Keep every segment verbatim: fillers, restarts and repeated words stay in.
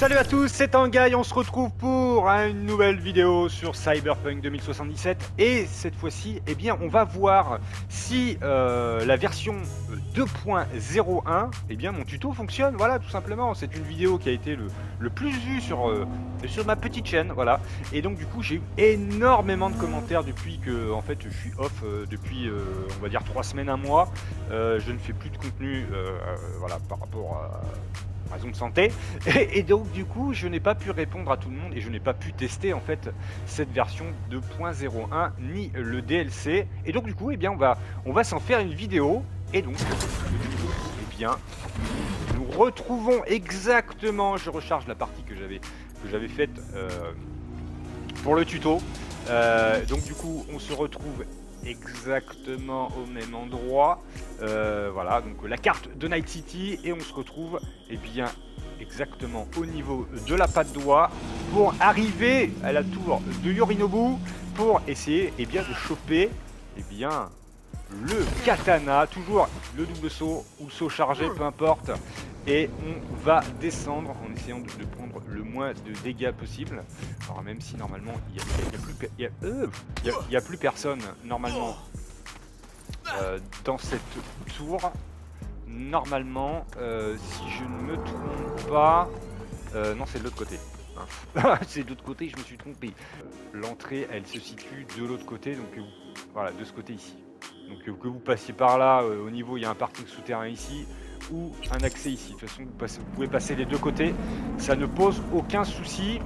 Salut à tous, c'est Tanguy, on se retrouve pour une nouvelle vidéo sur Cyberpunk deux mille soixante-dix-sept et cette fois-ci, eh bien, on va voir si euh, la version deux point zéro un, eh bien, mon tuto fonctionne, voilà, tout simplement. C'est une vidéo qui a été le, le plus vue sur, euh, sur ma petite chaîne, voilà. Et donc, du coup, j'ai eu énormément de commentaires depuis que, en fait, je suis off euh, depuis, euh, on va dire, trois semaines, un mois. Euh, je ne fais plus de contenu, euh, euh, voilà, par rapport à... raison de santé, et, et donc du coup je n'ai pas pu répondre à tout le monde et je n'ai pas pu tester en fait cette version deux point zéro un ni le D L C, et donc du coup eh bien on va on va s'en faire une vidéo. Et donc eh bien nous retrouvons exactement, je recharge la partie que j'avais que j'avais faite euh, pour le tuto, euh, donc du coup on se retrouve exactement au même endroit, euh, voilà, donc la carte de Night City, et on se retrouve eh bien exactement au niveau de la patte d'oie pour arriver à la tour de Yorinobu pour essayer eh bien de choper eh bien le katana, toujours le double saut ou le saut chargé, peu importe, et on va descendre en essayant de, de prendre le moins de dégâts possible. Alors même si normalement il n'y a, a, a, plus, y a, euh, y a, y a plus personne normalement euh, dans cette tour, normalement euh, si je ne me trompe pas, euh, non c'est de l'autre côté. C'est de l'autre côté, je me suis trompé. L'entrée elle se situe de l'autre côté, donc euh, voilà, de ce côté ici. Donc euh, que vous passiez par là, euh, au niveau il y a un parking souterrain ici ou un accès ici. De toute façon vous, passez, vous pouvez passer les deux côtés, ça ne pose aucun souci.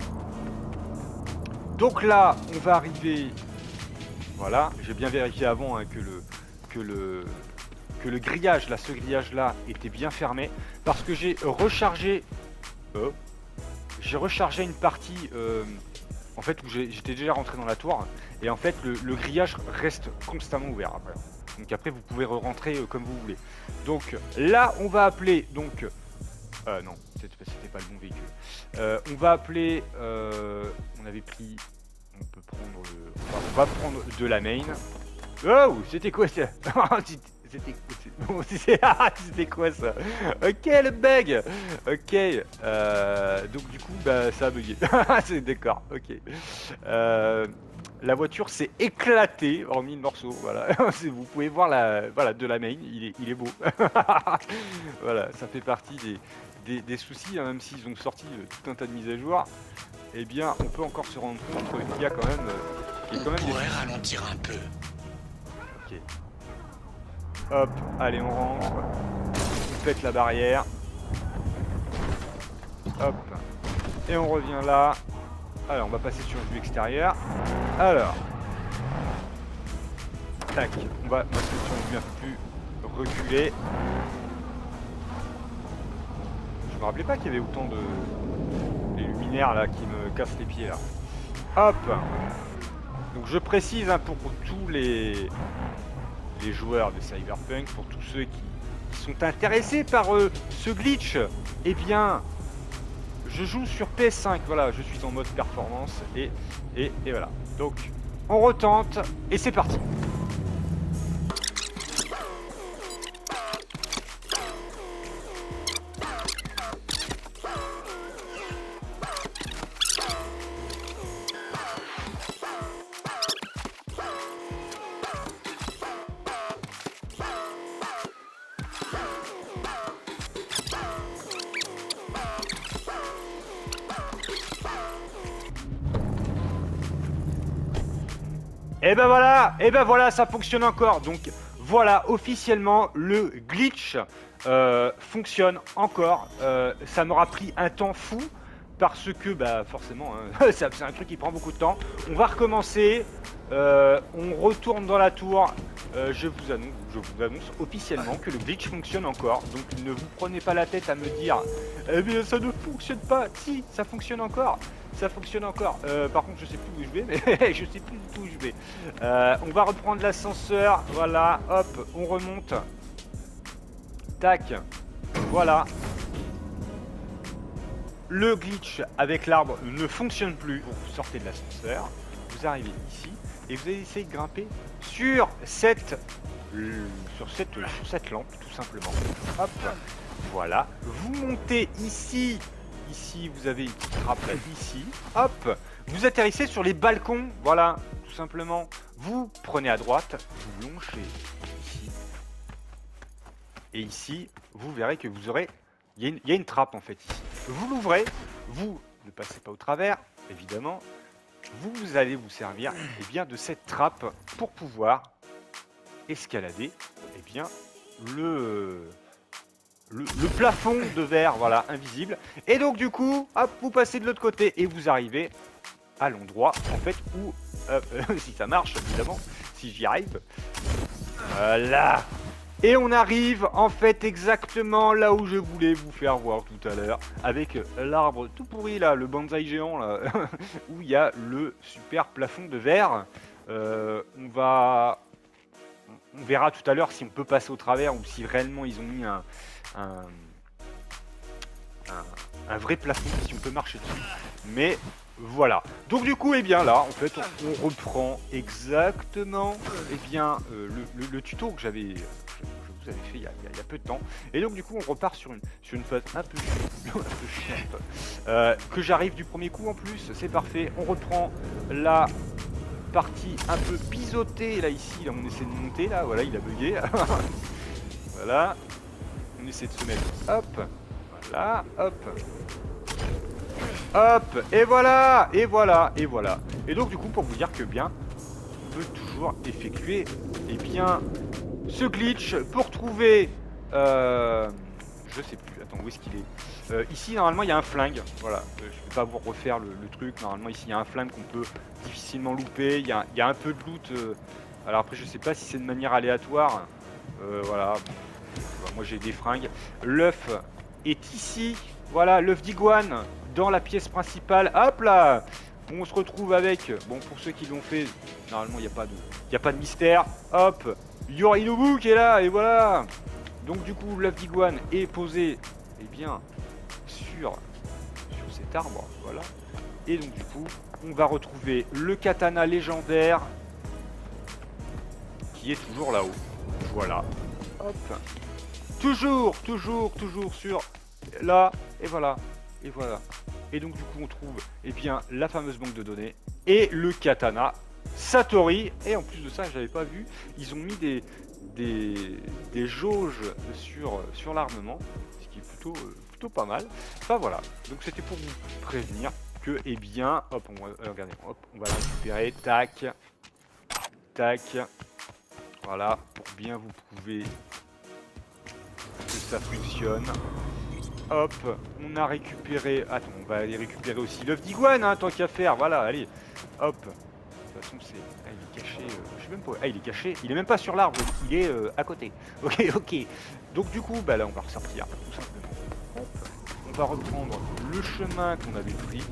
Donc là on va arriver, voilà, j'ai bien vérifié avant hein, que le que le que le grillage là, ce grillage là était bien fermé, parce que j'ai rechargé euh, j'ai rechargé une partie euh, en fait où j'étais déjà rentré dans la tour, et en fait le, le grillage reste constamment ouvert après. Donc après vous pouvez re-rentrer euh, comme vous voulez. Donc là on va appeler donc euh, non c'était pas le bon véhicule. Euh, on va appeler euh, on avait pris, on peut prendre le, on, va, on va prendre de la main. Oh c'était quoi ça? C'était bon, c'était quoi ça? Ok le bug. Ok euh, donc du coup bah ça a bugué. C'est d'accord. Ok euh, la voiture s'est éclatée en mille morceaux, voilà. Vous pouvez voir la, voilà, de la main, il est, il est beau. Voilà, ça fait partie des, des, des soucis, hein, même s'ils ont sorti euh, tout un tas de mises à jour, eh bien on peut encore se rendre compte qu'il y a quand même, euh, qu'il y a quand même on pourrait des... ralentir un peu. Ok. Hop, allez on rentre, on pète la barrière. Hop, et on revient là. Alors on va passer sur une vue extérieure. Alors, tac, on va passer sur une vue un peu plus reculée. Je me rappelais pas qu'il y avait autant de les luminaires là qui me cassent les pieds là. Hop. Donc je précise hein, pour tous les les joueurs de Cyberpunk, pour tous ceux qui, qui sont intéressés par euh, ce glitch, eh bien je joue sur P S cinq, voilà, je suis en mode performance, et, et, et voilà. Donc, on retente, et c'est parti. Et ben voilà, et ben voilà, ça fonctionne encore. Donc voilà, officiellement le glitch euh, fonctionne encore. Euh, ça m'aura pris un temps fou parce que bah forcément hein, c'est un truc qui prend beaucoup de temps. On va recommencer, euh, on retourne dans la tour. Euh, je vous annonce, je vous annonce officiellement que le glitch fonctionne encore. Donc ne vous prenez pas la tête à me dire eh bien ça ne fonctionne pas. Si, ça fonctionne encore. Ça fonctionne encore. Euh, par contre, je sais plus où je vais, mais je sais plus du tout où je vais. Euh, on va reprendre l'ascenseur. Voilà, hop, on remonte. Tac. Voilà. Le glitch avec l'arbre ne fonctionne plus. Vous sortez de l'ascenseur, vous arrivez ici et vous allez essayer de grimper sur cette, sur cette, sur cette lampe, tout simplement. Hop. Voilà. Vous montez ici. ici, vous avez une petite trappe là, ici. Hop, vous atterrissez sur les balcons, voilà, tout simplement. Vous prenez à droite, vous lonchez ici. Et ici, vous verrez que vous aurez... Il y, y a une trappe en fait ici. Vous l'ouvrez, vous ne passez pas au travers, évidemment. Vous, vous allez vous servir eh bien, de cette trappe pour pouvoir escalader eh bien, le, le, le plafond de verre, voilà, invisible. Et donc du coup, hop, vous passez de l'autre côté et vous arrivez à l'endroit en fait où, euh, si ça marche évidemment, si j'y arrive, voilà. Et on arrive en fait exactement là où je voulais vous faire voir tout à l'heure, avec l'arbre tout pourri là, le bonsaï géant là, où il y a le super plafond de verre. Euh, on va, on verra tout à l'heure si on peut passer au travers ou si réellement ils ont mis un, un, un, un vrai plafond, si on peut marcher dessus. Mais voilà. Donc du coup, et eh bien là, en fait, on, on reprend exactement, et eh bien euh, le, le, le tuto que j'avais. Vous avez fait il y, a, il y a peu de temps, et donc du coup on repart sur une, sur une phase un peu, un peu chiante, euh, que j'arrive du premier coup en plus, c'est parfait. On reprend la partie un peu pisotée là ici, là on essaie de monter là, voilà il a bugué, voilà, on essaie de se mettre, hop, voilà, hop, hop, et voilà, et voilà, et voilà, et donc du coup pour vous dire que bien, on peut toujours effectuer, et bien ce glitch pour trouver, euh, je sais plus, attends où est-ce qu'il est, euh, ici normalement il y a un flingue, voilà, euh, je vais pas vous refaire le, le truc, normalement ici il y a un flingue qu'on peut difficilement louper, il y a, il y a un peu de loot, euh, alors après je sais pas si c'est de manière aléatoire, euh, voilà, bon, moi j'ai des fringues, l'œuf est ici, voilà, l'œuf d'iguane dans la pièce principale, hop là, on se retrouve avec, bon pour ceux qui l'ont fait, normalement il n'y a pas de, il y a pas de mystère, hop, Yorinobu qui est là, et voilà. Donc du coup, l'œuf d'iguane est posé, eh bien, sur, sur cet arbre, voilà. Et donc du coup, on va retrouver le katana légendaire, qui est toujours là-haut. Voilà. Hop. Toujours, toujours, toujours sur là, et voilà, et voilà. Et donc du coup, on trouve, eh bien, la fameuse banque de données, et le katana Satori, et en plus de ça, j'avais pas vu, ils ont mis des, des, des jauges sur, sur l'armement, ce qui est plutôt, euh, plutôt pas mal. Enfin voilà, donc c'était pour vous prévenir que, eh bien, hop, on va, euh, regardez, hop, on va la récupérer, tac, tac, voilà, pour bien vous prouver que ça fonctionne. Hop, on a récupéré, attends, on va aller récupérer aussi l'œuf d'iguane, hein, tant qu'à faire, voilà, allez, hop. De toute façon, c'est. Ah, il est caché. Euh... Je sais même pas. Ah, il est caché. Il est même pas sur l'arbre. Il est euh, à côté. Ok, ok. Donc, du coup, bah là, on va ressortir. Tout simplement. Hop. On va reprendre le chemin qu'on avait pris.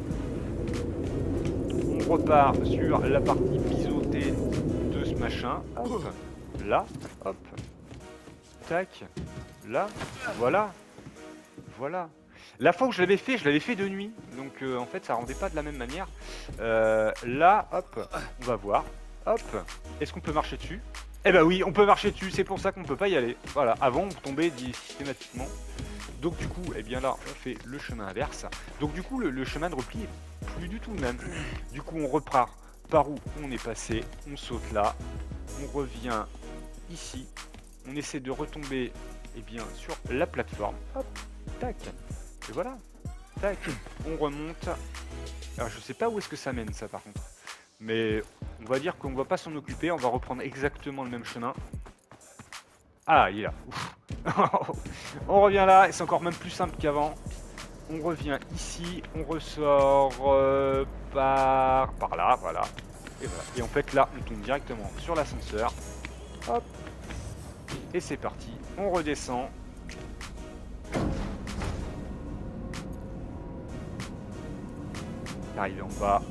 On repart sur la partie pisotée de ce machin. Hop. Là. Hop. Tac. Là. Voilà. Voilà. La fois où je l'avais fait, je l'avais fait de nuit, donc euh, en fait ça rendait pas de la même manière. Euh, là, hop, on va voir. Hop, est-ce qu'on peut marcher dessus? Eh ben oui, on peut marcher dessus, c'est pour ça qu'on peut pas y aller. Voilà, avant on tombait systématiquement. Donc du coup, eh bien là, on fait le chemin inverse. Donc du coup, le, le chemin de repli est plus du tout le même. Du coup, on repart par où on est passé, on saute là, on revient ici, on essaie de retomber, eh bien, sur la plateforme. Hop, tac. Et voilà, tac, on remonte. Alors je sais pas où est-ce que ça mène ça par contre. Mais on va dire qu'on va pas s'en occuper, on va reprendre exactement le même chemin. Ah, il est là. Ouf. On revient là, et c'est encore même plus simple qu'avant. On revient ici, on ressort euh, par, par là, voilà. Et voilà. Et en fait là, on tombe directement sur l'ascenseur. Hop. Et c'est parti, on redescend. Arrivé en bas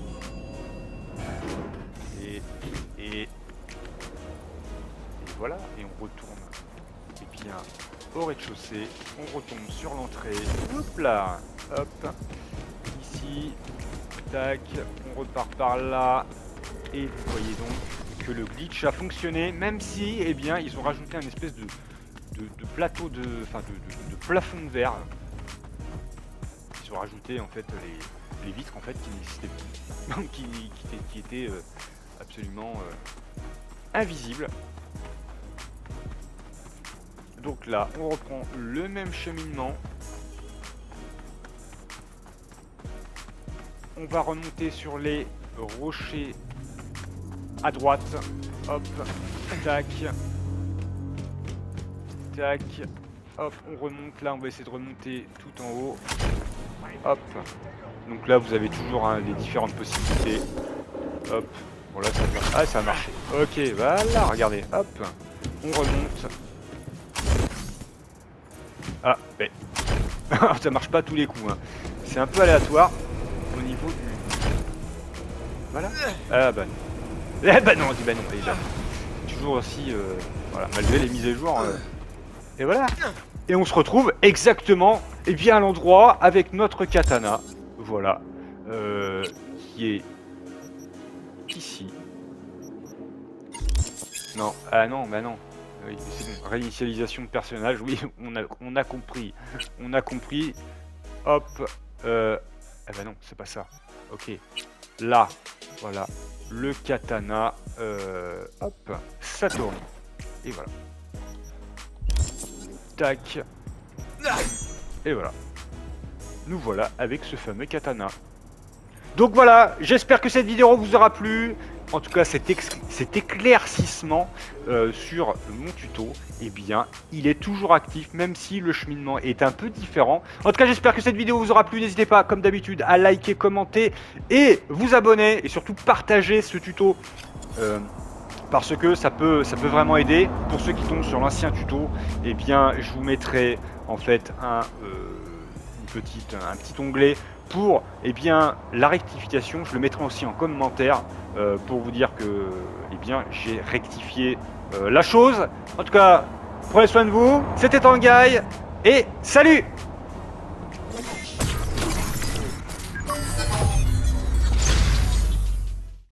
et, et, et voilà, et on retourne et bien au rez-de-chaussée, on retombe sur l'entrée, hop là, hop, ici, tac, on repart par là, et vous voyez donc que le glitch a fonctionné, même si, eh bien, ils ont rajouté un espèce de, de, de plateau de, enfin de, de, de plafond de verre se rajouter en fait les, les vitres en fait qui n'existaient plus, qui, qui, qui étaient euh, absolument euh, invisibles. Donc là, on reprend le même cheminement. On va remonter sur les rochers à droite. Hop, tac, tac, hop, on remonte. Là, on va essayer de remonter tout en haut. Hop. Donc là, vous avez toujours hein, les différentes possibilités. Hop. Bon là, ça marche. Ah, ça a marché. Ok, voilà, regardez. Hop. On remonte. Ah, mais... ça marche pas tous les coups. Hein. C'est un peu aléatoire au niveau du... Voilà. Ah bah non. Eh bah non, on dit bah non. Et bah, toujours aussi... Euh, voilà, malgré les mises à jour. Euh, et voilà. Et on se retrouve exactement et bien à l'endroit avec notre katana. Voilà. Euh, qui est... ici. Non. Ah non, bah non. Oui, c'est bon. Réinitialisation de personnage, oui, on a, on a compris. On a compris. Hop. Euh... Ah bah non, c'est pas ça. Ok. Là, voilà. Le katana. Euh... Hop. Ça tourne. Et voilà. Tac. Et voilà. Nous voilà avec ce fameux katana. Donc voilà, j'espère que cette vidéo vous aura plu. En tout cas, cet, cet éclaircissement euh, sur mon tuto, eh bien, il est toujours actif, même si le cheminement est un peu différent. En tout cas, j'espère que cette vidéo vous aura plu. N'hésitez pas, comme d'habitude, à liker, commenter et vous abonner. Et surtout, partager ce tuto. Euh, parce que ça peut, ça peut vraiment aider. Pour ceux qui tombent sur l'ancien tuto, eh bien, je vous mettrai en fait un, euh, une petite, un petit onglet pour eh bien, la rectification. Je le mettrai aussi en commentaire euh, pour vous dire que eh bien, j'ai rectifié euh, la chose. En tout cas, prenez soin de vous. C'était Tanguy et salut!